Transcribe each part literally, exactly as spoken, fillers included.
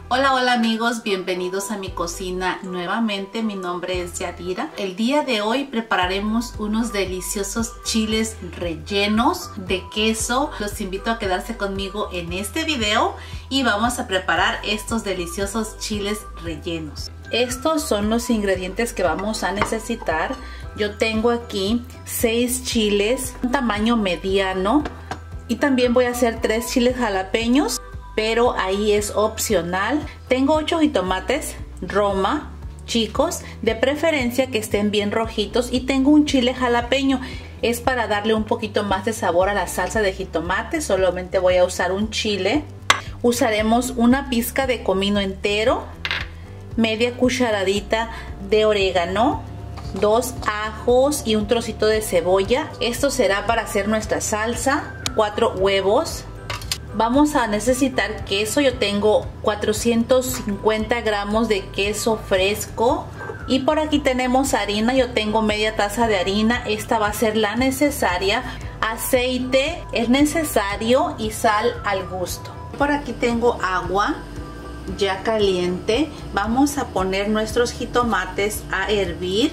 Hola, hola amigos, bienvenidos a mi cocina nuevamente. Mi nombre es Yadira. El día de hoy prepararemos unos deliciosos chiles rellenos de queso. Los invito a quedarse conmigo en este video y vamos a preparar estos deliciosos chiles rellenos. Estos son los ingredientes que vamos a necesitar. Yo tengo aquí seis chiles, un tamaño mediano, y también voy a hacer tres chiles jalapeños, pero ahí es opcional. Tengo ocho jitomates Roma chicos, de preferencia que estén bien rojitos, y tengo un chile jalapeño. Es para darle un poquito más de sabor a la salsa de jitomate. Solamente voy a usar un chile. Usaremos una pizca de comino entero, media cucharadita de orégano, dos ajos y un trocito de cebolla. Esto será para hacer nuestra salsa. Cuatro huevos. Vamos a necesitar queso. Yo tengo cuatrocientos cincuenta gramos de queso fresco. Y por aquí tenemos harina. Yo tengo media taza de harina. Esta va a ser la necesaria. Aceite es necesario y sal al gusto. Por aquí tengo agua ya caliente. Vamos a poner nuestros jitomates a hervir.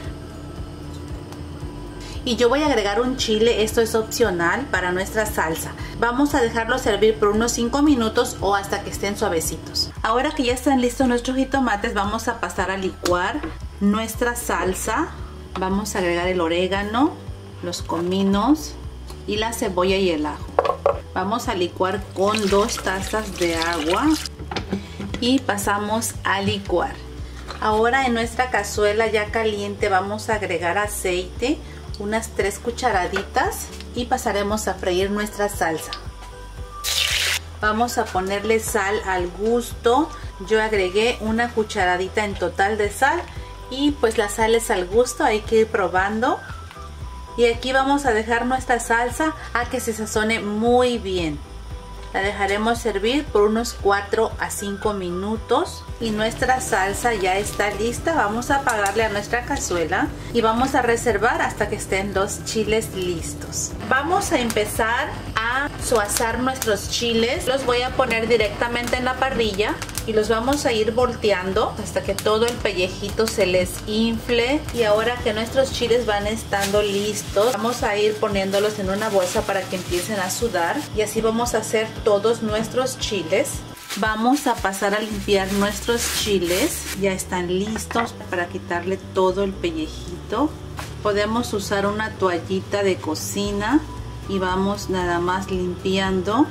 Y yo voy a agregar un chile, esto es opcional para nuestra salsa. Vamos a dejarlos servir por unos cinco minutos o hasta que estén suavecitos. Ahora que ya están listos nuestros jitomates, vamos a pasar a licuar nuestra salsa. Vamos a agregar el orégano, los cominos y la cebolla y el ajo. Vamos a licuar con dos tazas de agua y pasamos a licuar. Ahora en nuestra cazuela ya caliente vamos a agregar aceite, unas tres cucharaditas, y pasaremos a freír nuestra salsa. Vamos a ponerle sal al gusto. Yo agregué una cucharadita en total de sal, y pues la sal es al gusto, hay que ir probando. Y aquí vamos a dejar nuestra salsa a que se sazone muy bien. La dejaremos servir por unos cuatro a cinco minutos y nuestra salsa ya está lista. Vamos a apagarle a nuestra cazuela y vamos a reservar hasta que estén los chiles listos. Vamos a empezar a suazar nuestros chiles. Los voy a poner directamente en la parrilla y los vamos a ir volteando hasta que todo el pellejito se les infle. Y ahora que nuestros chiles van estando listos, vamos a ir poniéndolos en una bolsa para que empiecen a sudar, y así vamos a hacer todos nuestros chiles. Vamos a pasar a limpiar nuestros chiles. Ya están listos para quitarle todo el pellejito. Podemos usar una toallita de cocina y vamos nada más limpiando.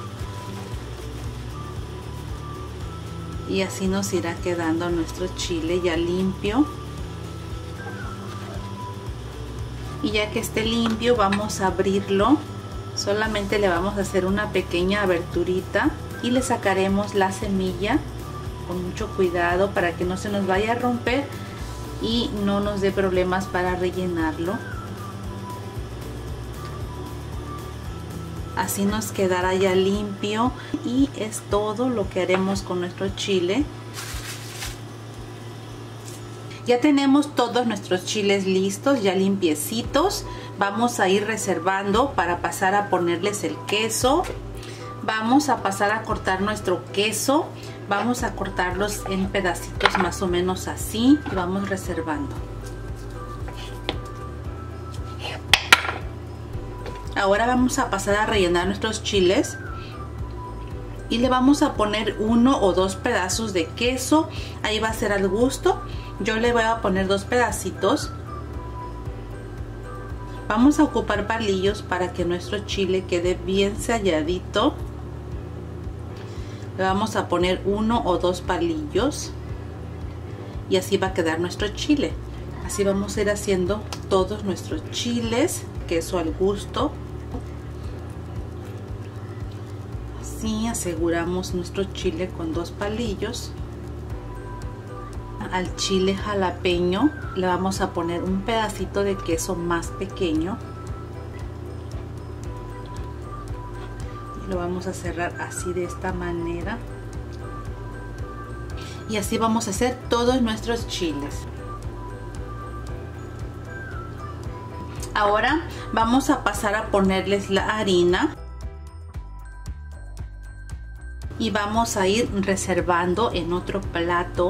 Y así nos irá quedando nuestro chile ya limpio. Y ya que esté limpio, vamos a abrirlo. Solamente le vamos a hacer una pequeña aberturita y le sacaremos la semilla con mucho cuidado para que no se nos vaya a romper y no nos dé problemas para rellenarlo. Así nos quedará ya limpio, y es todo lo que haremos con nuestro chile. Ya tenemos todos nuestros chiles listos, ya limpiecitos. Vamos a ir reservando para pasar a ponerles el queso. Vamos a pasar a cortar nuestro queso. Vamos a cortarlos en pedacitos más o menos así y vamos reservando. Ahora vamos a pasar a rellenar nuestros chiles y le vamos a poner uno o dos pedazos de queso. Ahí va a ser al gusto. Yo le voy a poner dos pedacitos. Vamos a ocupar palillos para que nuestro chile quede bien selladito. Le vamos a poner uno o dos palillos y así va a quedar nuestro chile. Así vamos a ir haciendo todos nuestros chiles, queso al gusto. Así aseguramos nuestro chile con dos palillos. Al chile jalapeño le vamos a poner un pedacito de queso más pequeño y lo vamos a cerrar así, de esta manera, y así vamos a hacer todos nuestros chiles. Ahora vamos a pasar a ponerles la harina y vamos a ir reservando en otro plato.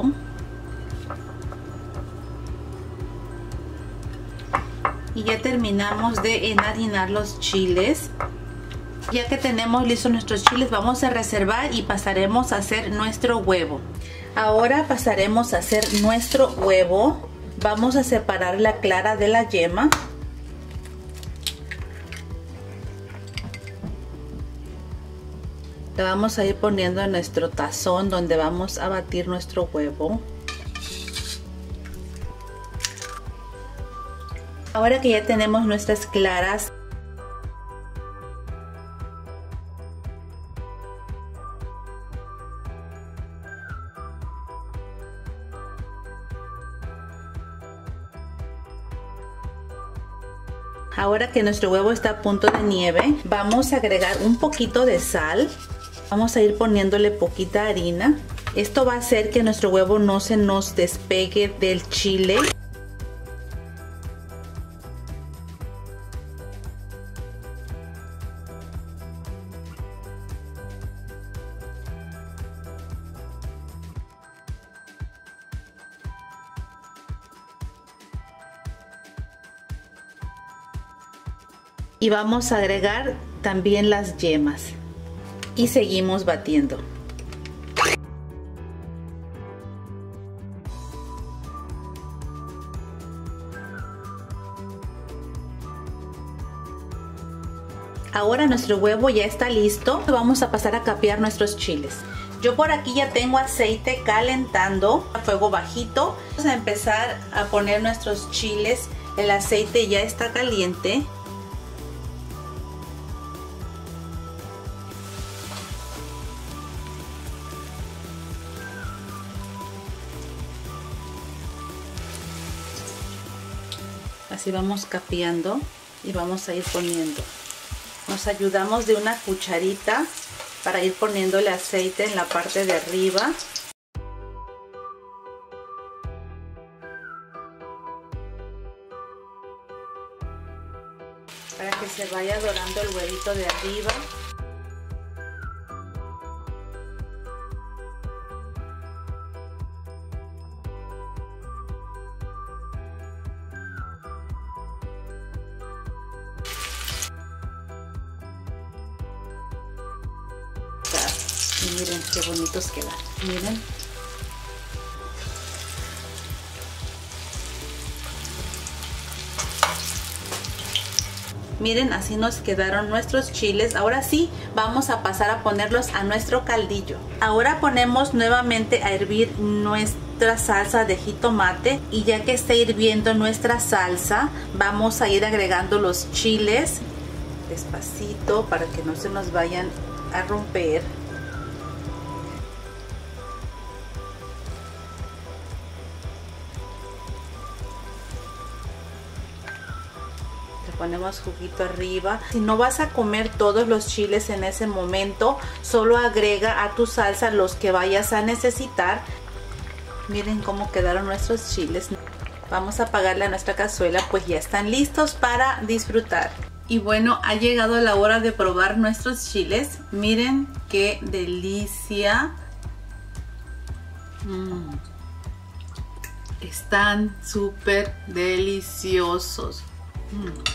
Y ya terminamos de enharinar los chiles. Ya que tenemos listos nuestros chiles, vamos a reservar y pasaremos a hacer nuestro huevo. Ahora pasaremos a hacer nuestro huevo. Vamos a separar la clara de la yema. La vamos a ir poniendo en nuestro tazón donde vamos a batir nuestro huevo. Ahora que ya tenemos nuestras claras, ahora que nuestro huevo está a punto de nieve, vamos a agregar un poquito de sal. Vamos a ir poniéndole poquita harina. Esto va a hacer que nuestro huevo no se nos despegue del chile. Y vamos a agregar también las yemas y seguimos batiendo. Ahora nuestro huevo ya está listo. Vamos a pasar a capear nuestros chiles. Yo por aquí ya tengo aceite calentando a fuego bajito. Vamos a empezar a poner nuestros chiles. El aceite ya está caliente. Así vamos capeando y vamos a ir poniendo. Nos ayudamos de una cucharita para ir poniéndole aceite en la parte de arriba. Para que se vaya dorando el huevito de arriba. Y miren qué bonitos quedan, miren. Miren, así nos quedaron nuestros chiles. Ahora sí, vamos a pasar a ponerlos a nuestro caldillo. Ahora ponemos nuevamente a hervir nuestra salsa de jitomate. Y ya que está hirviendo nuestra salsa, vamos a ir agregando los chiles despacito para que no se nos vayan a romper. Ponemos juguito arriba. Si no vas a comer todos los chiles en ese momento, solo agrega a tu salsa los que vayas a necesitar. Miren cómo quedaron nuestros chiles. Vamos a apagarle a nuestra cazuela, pues ya están listos para disfrutar. Y bueno, ha llegado la hora de probar nuestros chiles. Miren qué delicia. Mm. Están súper deliciosos. Mm.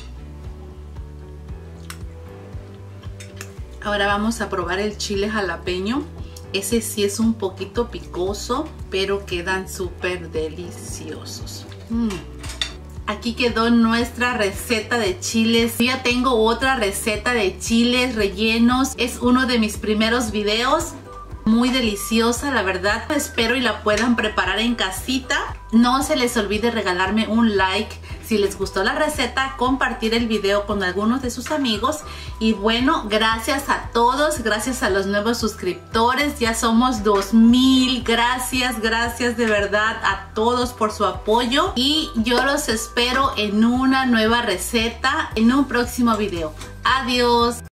Ahora vamos a probar el chile jalapeño. Ese sí es un poquito picoso, pero quedan súper deliciosos. Mm. Aquí quedó nuestra receta de chiles. Yo ya tengo otra receta de chiles rellenos. Es uno de mis primeros videos. Muy deliciosa, la verdad. Espero y la puedan preparar en casita. No se les olvide regalarme un like si les gustó la receta, compartir el video con algunos de sus amigos. Y bueno, gracias a todos, gracias a los nuevos suscriptores. Ya somos dos mil. Gracias, gracias de verdad a todos por su apoyo. Y yo los espero en una nueva receta, en un próximo video. Adiós.